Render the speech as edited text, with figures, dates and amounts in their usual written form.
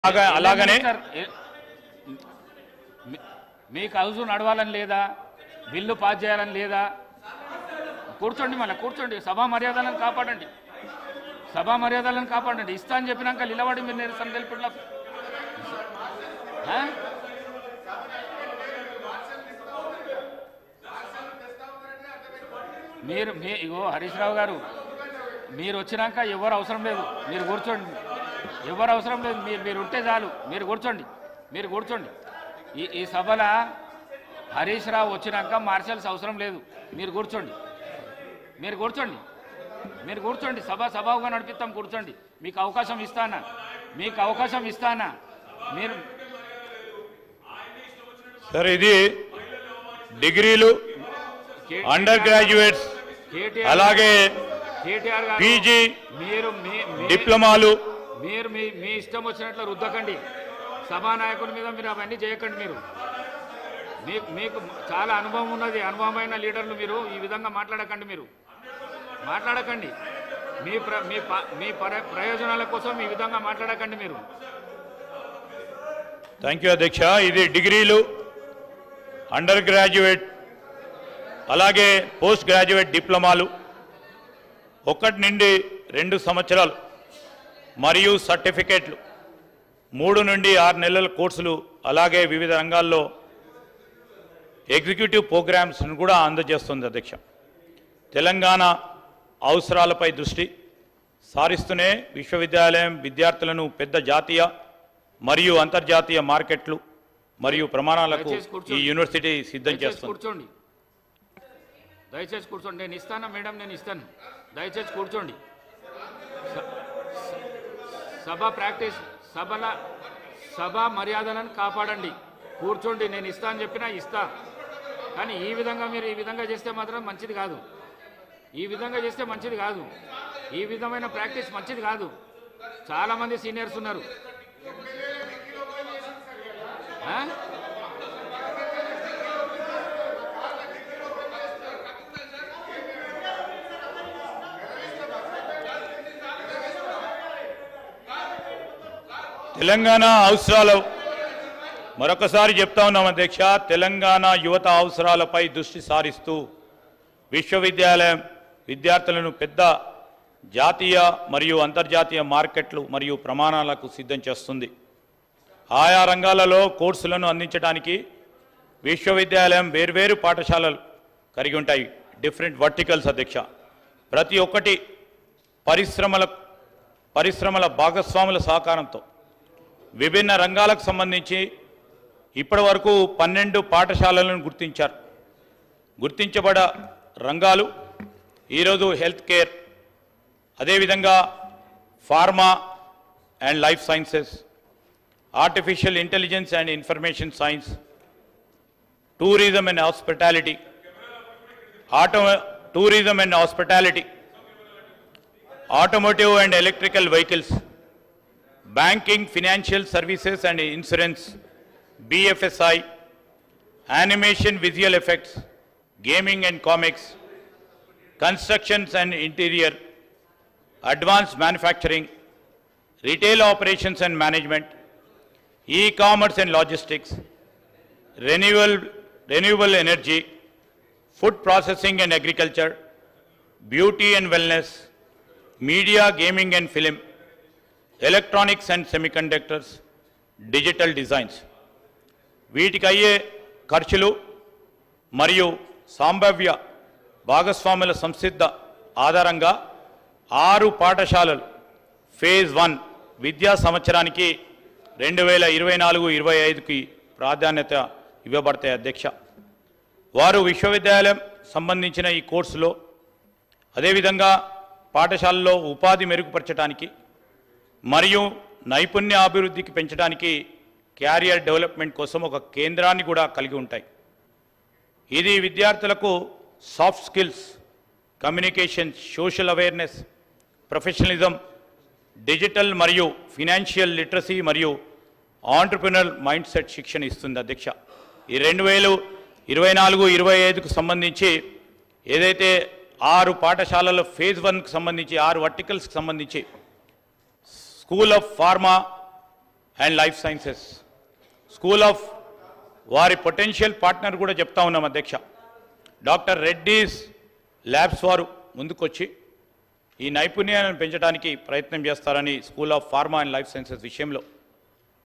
అలాగనే మీకు హౌస్ నడవాలని లేదా, బిల్లు పాస్ చేయాలని లేదా? కూర్చోండి, మళ్ళీ కూర్చోండి. సభా మర్యాదలను కాపాడండి, సభా మర్యాదలను కాపాడండి. ఇస్తా అని చెప్పినాక నిలబడి మీరు నిరసన తెలిపట్ల మీరు ఇగో హరీష్ రావు గారు, మీరు వచ్చినాక ఎవరు అవసరం లేదు, మీరు కూర్చోండి. ఎవరు అవసరం లేదు, మీరు ఉంటే చాలు. మీరు కూర్చోండి. ఈ సభలో హరీష్ రావు వచ్చినాక మార్షల్స్ అవసరం లేదు. మీరు కూర్చోండి. సభగా నడిపిస్తాం. కూర్చోండి. మీకు అవకాశం ఇస్తానా మీరు సార్, ఇది డిగ్రీలు, అండర్ గ్రాడ్యుయేట్స్, అలాగే పీజీ, డిప్లొమాలు మీరు మీ ఇష్టం వచ్చినట్లు రుద్దకండి. సభానాయకుడి మీద మీరు అవన్నీ చేయకండి. మీకు చాలా అనుభవం ఉన్నది, అనుభవమైన లీడర్లు. మీరు ఈ విధంగా మాట్లాడకండి. మీ ప్రయోజనాల కోసం ఈ విధంగా మాట్లాడకండి మీరు. థ్యాంక్ యూ అధ్యక్ష. ఇది డిగ్రీలు, అండర్ గ్రాడ్యుయేట్, అలాగే పోస్ట్ గ్రాడ్యుయేట్ డిప్లొమాలు 1 నుండి 2 సంవత్సరాలు మరియు సర్టిఫికేట్లు 3 నుండి 6 నెలల కోర్సులు, అలాగే వివిధ రంగాల్లో ఎగ్జిక్యూటివ్ ప్రోగ్రామ్స్ను కూడా అందజేస్తుంది అధ్యక్ష. తెలంగాణ అవసరాలపై దృష్టి సారిస్తూనే విశ్వవిద్యాలయం విద్యార్థులను పెద్ద జాతీయ మరియు అంతర్జాతీయ మార్కెట్లు మరియు ప్రమాణాలకు ఈ యూనివర్సిటీ సిద్ధం చేస్తుంది. దయచేసి కూర్చోండి. నేను ఇస్తాను మేడం, నేను ఇస్తాను. దయచేసి కూర్చోండి. సభ మర్యాదలను కాపాడండి. కూర్చోండి. నేను ఇస్తా అని చెప్పినా ఇస్తా, కానీ మీరు ఈ విధంగా చేస్తే మాత్రం మంచిది కాదు. ఈ విధమైన ప్రాక్టీస్ మంచిది కాదు. చాలామంది సీనియర్స్ ఉన్నారు. తెలంగాణ అవసరాలు మరొకసారి చెప్తా ఉన్నాం అధ్యక్ష. తెలంగాణ యువత అవసరాలపై దృష్టి సారిస్తూ విశ్వవిద్యాలయం విద్యార్థులను పెద్ద జాతీయ మరియు అంతర్జాతీయ మార్కెట్లు మరియు ప్రమాణాలకు సిద్ధం చేస్తుంది. ఆయా రంగాలలో కోర్సులను అందించడానికి విశ్వవిద్యాలయం వేర్వేరు పాఠశాలలు కలిగి ఉంటాయి, డిఫరెంట్ వర్టికల్స్ అధ్యక్ష. ప్రతి ఒక్కటి పరిశ్రమల భాగస్వాముల సహకారంతో విభిన్న రంగాలకు సంబంధించి ఇప్పటి వరకు 12 పాఠశాలలను గుర్తించబడ రంగాలు ఈరోజు హెల్త్ కేర్, అదేవిధంగా pharma and life sciences, artificial intelligence and information science, tourism and hospitality, automotive and electrical vehicles, banking, financial services and insurance, BFSI, animation, visual effects, gaming and comics, constructions and interior, advanced manufacturing, retail operations and management, e-commerce and logistics, renewable energy, food processing and agriculture, beauty and wellness, media, gaming and film, electronics and semiconductors, digital designs. వీటికి అయ్యే ఖర్చులు మరియు సంభావ్య భాగస్వాముల సంసిద్ధ ఆధారంగా 6 పాఠశాలలు phase 1 విద్యా సంవత్సరానికి 2024-25కి ప్రాధాన్యత ఇవ్వబడతాయి అధ్యక్ష. వారు విశ్వవిద్యాలయం సంబంధించిన ఈ కోర్సులో, అదేవిధంగా పాఠశాలలో ఉపాధి మెరుగుపరచడానికి మరియు నైపుణ్య అభివృద్ధికి పెంచడానికి క్యారియర్ డెవలప్మెంట్ కోసం ఒక కేంద్రాన్ని కూడా కలిగి ఉంటాయి. ఇది విద్యార్థులకు soft skills, communication, social awareness, professionalism, digital మరియు ఫినాన్షియల్ లిటరసీ మరియు ఆంటర్ప్రినర్ మైండ్ సెట్ శిక్షణ ఇస్తుంది అధ్యక్ష. ఈ 2024-25కు సంబంధించి ఏదైతే 6 పాఠశాలల ఫేజ్ 1కి సంబంధించి 6 వర్టికల్స్కి సంబంధించి school of pharma, and life sciences school of వారి పొటెన్షియల్ పార్ట్నర్ కూడా చెప్తా ఉన్నాం అధ్యక్ష. డాక్టర్ రెడ్డీస్ ల్యాబ్స్ వారు ముందుకొచ్చి ఈ నైపుణ్యాలను పెంచడానికి ప్రయత్నం చేస్తారని school of pharma and life sciences విషయంలో